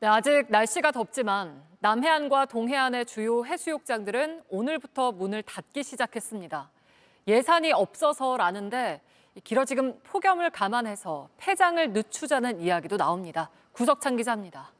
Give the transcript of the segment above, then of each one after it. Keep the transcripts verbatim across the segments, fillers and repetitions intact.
네, 아직 날씨가 덥지만 남해안과 동해안의 주요 해수욕장들은 오늘부터 문을 닫기 시작했습니다. 예산이 없어서라는데 길어지금 폭염을 감안해서 폐장을 늦추자는 이야기도 나옵니다. 구석찬 기자입니다.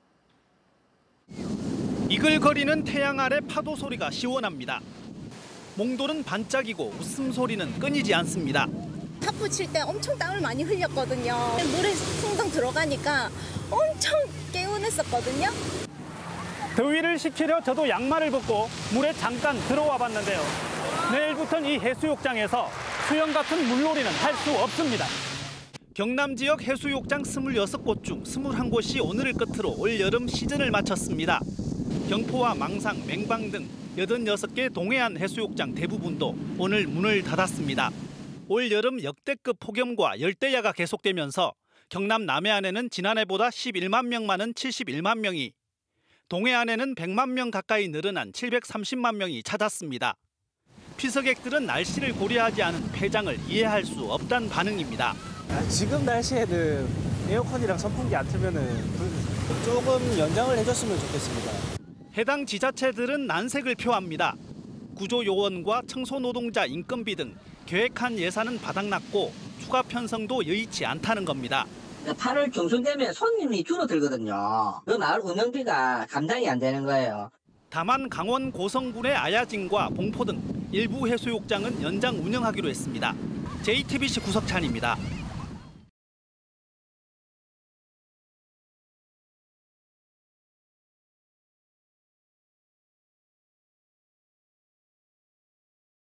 이글거리는 태양 아래 파도 소리가 시원합니다. 몽돌은 반짝이고 웃음소리는 끊이지 않습니다. 탑부 칠 때 엄청 땀을 많이 흘렸거든요. 물에 숭덩 들어가니까 엄청 개운했었거든요. 더위를 식히려 저도 양말을 벗고 물에 잠깐 들어와 봤는데요. 내일부터는 이 해수욕장에서 수영 같은 물놀이는 할 수 없습니다. 경남 지역 해수욕장 스물여섯 곳 중 스물한 곳이 오늘을 끝으로 올여름 시즌을 마쳤습니다. 경포와 망상, 맹방 등 여든여섯 개 동해안 해수욕장 대부분도 오늘 문을 닫았습니다. 올여름 역대급 폭염과 열대야가 계속되면서 경남 남해안에는 지난해보다 십일만 명 많은 칠십일만 명이, 동해안에는 백만 명 가까이 늘어난 칠백삼십만 명이 찾았습니다. 피서객들은 날씨를 고려하지 않은 폐장을 이해할 수 없다는 반응입니다. 아, 지금 날씨에는 에어컨이랑 선풍기 안 틀면은 조금 연장을 해줬으면 좋겠습니다. 해당 지자체들은 난색을 표합니다. 구조요원과 청소노동자 인건비 등 계획한 예산은 바닥났고 추가 편성도 여의치 않다는 겁니다. 팔월 중순 되면 손님이 줄어들거든요. 그 마을 운영비가 감당이 안 되는 거예요. 다만 강원 고성군의 아야진과 봉포 등 일부 해수욕장은 연장 운영하기로 했습니다. 제이티비씨 구석찬입니다.